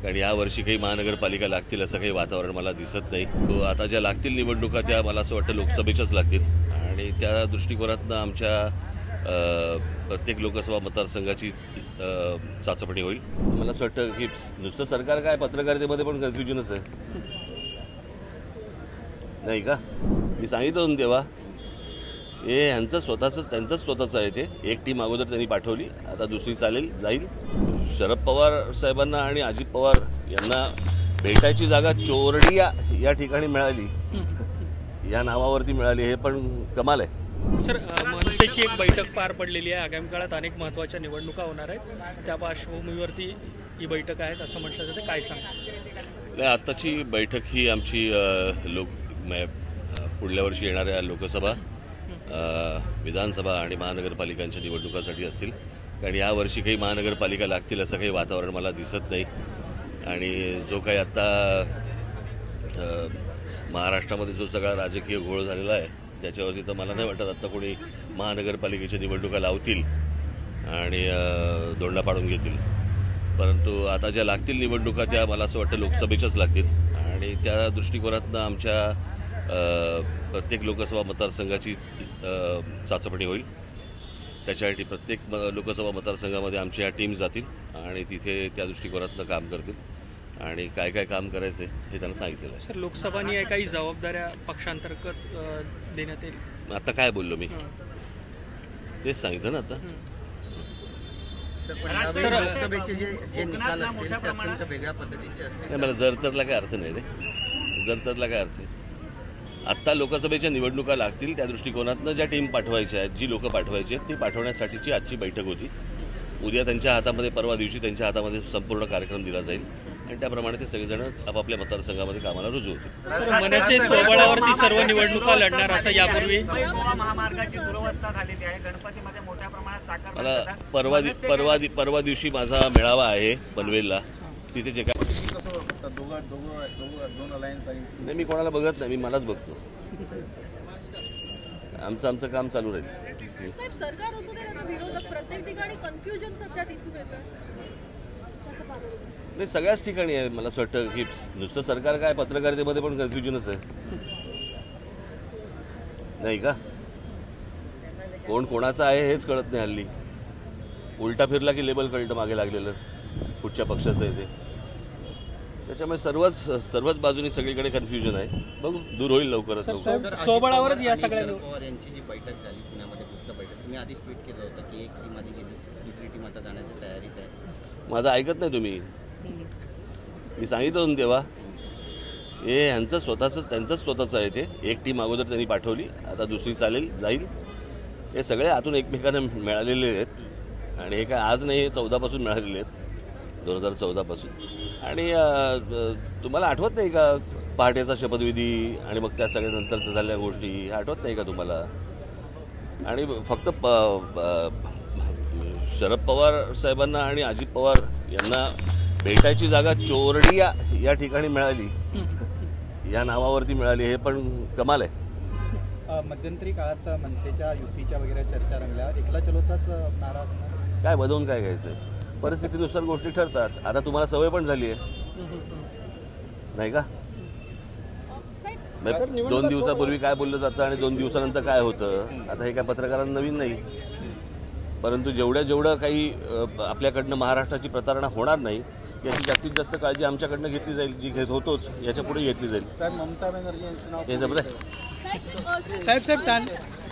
कारण यावर्षी काही महानगरपालिका लागतील असं काही वातावरण मला दिसत नाही. आता ज्या लागतील निवडणुका त्या मला असं वाटतं लोकसभेच्याच लागतील आणि त्या दृष्टिकोनातनं आमच्या प्रत्येक लोकसभा मतदारसंघाची चाचपणी होईल. मला असं वाटतं की नुसतं सरकार काय पत्रकारितेमध्ये पण कन्फ्युजनच आहे नाही का. मी सांगितलं ना तेव्हा हे ह्यांचं त्यांचंच स्वतःचं आहे. ते एक टीम अगोदर त्यांनी पाठवली, आता दुसरी जाईल. शरद पवार साहेबांना आणि अजित पवार यांना भेटायची जागा चोरडिया या ठिकाणी मिळाली, या नावावरती मिळाली, हे पण कमाल आहे. सर, मनसेची एक बैठक पार पडलेली आहे. आगामी काळात अनेक महत्त्वाच्या निवडणुका होणार आहेत, त्या पार्श्वभूमीवरती ही बैठक आहे असं म्हटलं जातं. काय सांगा? आत्ताची बैठक ही आमची पुढल्या वर्षी येणाऱ्या लोकसभा, विधानसभा आणि महानगरपालिकांच्या निवडणुकांसाठी असतील. कारण यावर्षी काही महानगरपालिका लागतील असं काही वातावरण मला दिसत नाही आणि जो काही आत्ता महाराष्ट्रामध्ये जो सगळा राजकीय घोळ झालेला आहे त्याच्यावरती तर मला नाही वाटत आत्ता कोणी महानगरपालिकेच्या निवडणुका लावतील आणि दोंडा पाडून घेतील. परंतु आता ज्या लागतील निवडणुका त्या मला असं वाटतं लोकसभेच्याच लागतील आणि त्या दृष्टिकोनातनं आमच्या प्रत्येक लोकसभा मतदारसंघाची चाचपणी होईल. त्याच्यासाठी प्रत्येक लोकसभा मतदारसंघामध्ये आमच्या टीम जातील आणि तिथे त्या दृष्टिकोनातनं काम करतील आणि काय काय काम करायचं हे त्यांना सांगितलेलं आहे. सर, लोकसभानी काही जबाबदाऱ्या पक्षांतर्गत देण्यात येईल. आता काय बोललो मी, तेच सांगितलं ना आता. लोकसभेचे जे निकाल असतील ते अत्यंत वेगळ्या पद्धतीचे असतील. मला जरतरला काय अर्थ नाही रे, जरतरला काय अर्थ आहे. आत्ता लोकसभेच्या निवडणुका लागतील त्या दृष्टिकोनातनं ज्या टीम पाठवायच्या आहेत, जी लोकं पाठवायची आहेत ती पाठवण्यासाठीची आजची बैठक होती. उद्या त्यांच्या हातामध्ये, परवा दिवशी त्यांच्या हातामध्ये संपूर्ण कार्यक्रम दिला जाईल आणि त्याप्रमाणे ते सगळेजण आपापल्या मतदारसंघामध्ये कामाला रुजू होतील. मनसे स्वबळावरती सर्व निवडणुका लढणार असं यापूर्वी महामार्गाची दुरवस्था झालेली आहे. गणपतीमध्ये मोठ्या प्रमाणात मला परवा दिवशी माझा मेळावा आहे पनवेलला. तिथे जे काय नाही, मी कोणाला बघत नाही, मी मलाच बघतो. आमचं काम चालू राहील. सरकार असं विरोधक प्रत्येक ठिकाणी कन्फ्युजन सध्या दिसून येतं. नाही, सगळ्याच ठिकाणी आहे. मला असं वाटतं की नुसतं सरकार काय पत्रकारितेमध्ये पण कन्फ्युजनच आहे नाही का. कोण कोणाचं आहे हेच कळत नाही हल्ली. उलटा फिरला की लेबल कळतं मागे लागलेलं कुठच्या पक्षाचं आहे ते. त्याच्यामुळे सर्वच बाजूनी सगळीकडे कन्फ्युजन आहे. बघू, दूर होईल लवकरच. स्वबळावरच या सगळ्या पवार यांची जी बैठक झाली पुण्यामध्ये, पुढचं बैठक, तुम्ही आधीच ट्विट केलं होतं की एक टीम आधी गेली, दुसरी टीम आता जाण्याची तयारीत आहे. माझं ऐकत नाही तुम्ही. मी सांगितलं ना तेव्हा हे ह्यांचं त्यांचंच स्वतःचं आहे. ते एक टीम अगोदर त्यांनी पाठवली, आता दुसरी जाईल. हे सगळे आतून एकमेकांना मिळालेले आहेत आणि हे काय आज नाही, हे 14 पासून मिळालेले आहेत, 2014 पासून. आणि तुम्हाला आठवत नाही का पहाटेचा शपथविधी आणि मग त्या सगळ्या नंतरच्या झालेल्या गोष्टी आठवत नाही का तुम्हाला? आणि फक्त शरद पवार साहेबांना आणि अजित पवार यांना भेटायची जागा चोरडिया या ठिकाणी मिळाली, या नावावरती मिळाली, हे पण कमाल आहे. मध्यंतरी काळात मनसेच्या युतीच्या वगैरे चर्चा रंगल्या, एकला चलोचाच नारा असणार. काय बदवून काय घ्यायचं, परिस्थितीनुसार गोष्टी ठरतात. आता तुम्हाला सवय पण झाली आहे नाही का. 2 दिवसापूर्वी काय बोललं जातं आणि 2 दिवसानंतर काय होतं, आता हे काय पत्रकारांना नवीन नाही. परंतु जेवढं काही आपल्याकडनं महाराष्ट्राची प्रतारणा होणार नाही याची जास्तीत जास्त काळजी आमच्याकडनं घेतली जाईल, जी घेत होतोच याच्या पुढे घेतली जाईल. ममता बॅनर्जी यांचं नाव हे जबरदस्त. साहेब